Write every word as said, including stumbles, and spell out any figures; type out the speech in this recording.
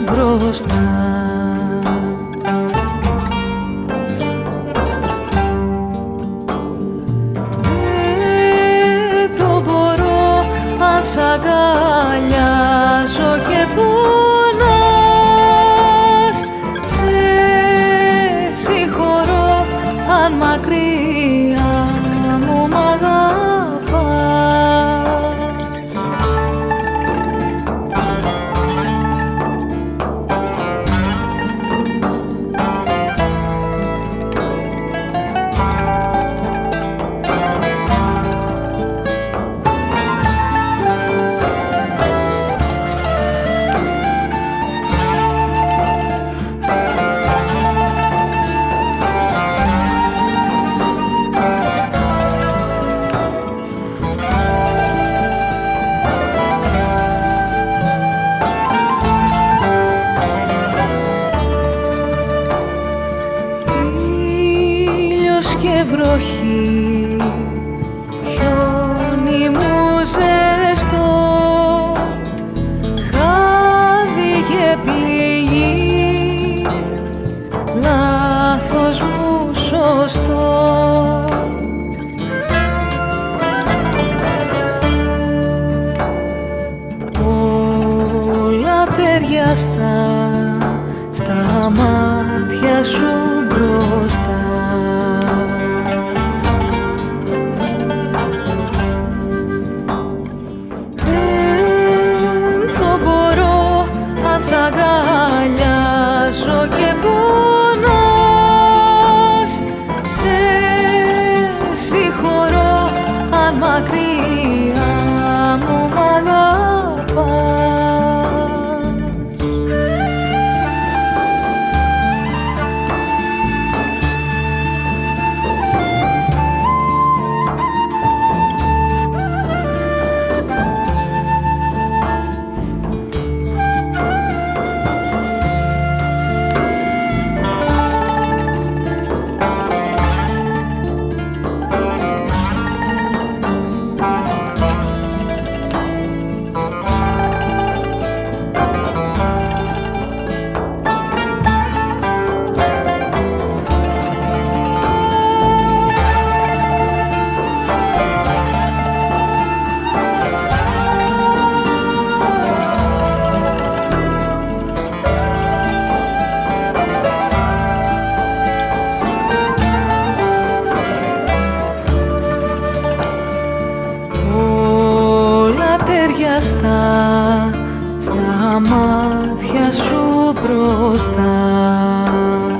μπροστά. Δεν το μπορώ αν σ' αγκαλιάζω και πονάς. Σε συγχωρώ αν μακριά μου μ' αγαπάς. Ήλιος και βροχή, χιόνι μου ζεστό, χάδι και πληγή, λάθος μου σωστό. Όλα ταιριαστά στα μάτια σου μπροστά. Δεν το μπορώ αν σ' αγκαλιάζω και πονάς. Σε συγχωρώ αν μακριά μου μ' αγαπάς. Στα μάτια σου μπροστά.